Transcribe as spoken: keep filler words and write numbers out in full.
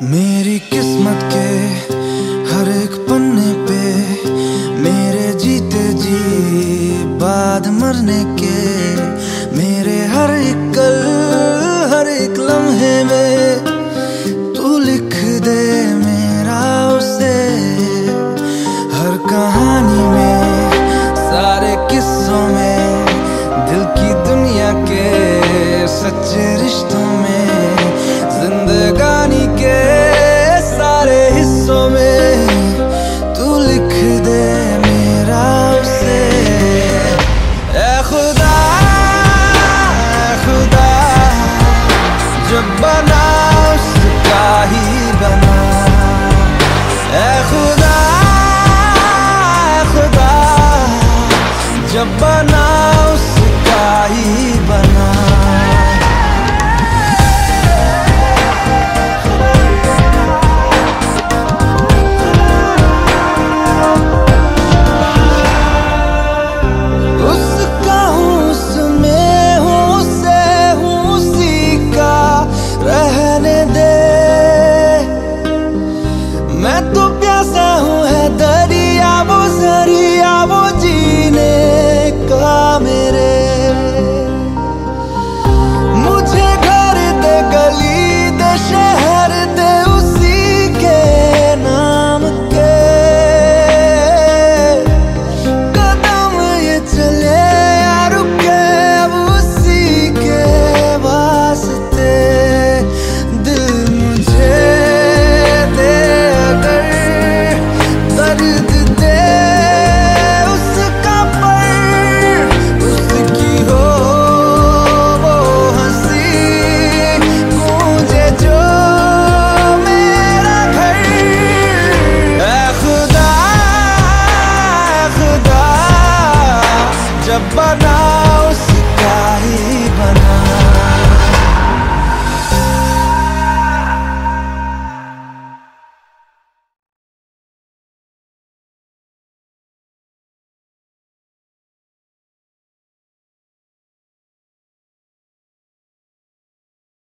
मेरी किस्मत के हर एक पन्ने पे मेरे जीते जी बाद मरने के, मेरे हर एक कल हर एक लम्हे में तू लिख दे मेरा उसे। हर कहानी में सारे किस्सों में दिल की दुनिया के सच्चे रिश्तों में जिंदगानी के सारे हिस्सों में तू लिख दे मेरा उसे। ऐ खुदा ऐ खुदा जब बना उसका ही बना। ऐ खुदा ऐ खुदा जब बना उसका ही बना। मैं तो प्यासा हूँ है दरिया वो जरिया वो जीने का मेरे। मुझे घर दे गली दे शहर दे उसी के नाम के। कदम ये चले या रुके अब उसी के वास्ते। दिल मुझे जब बना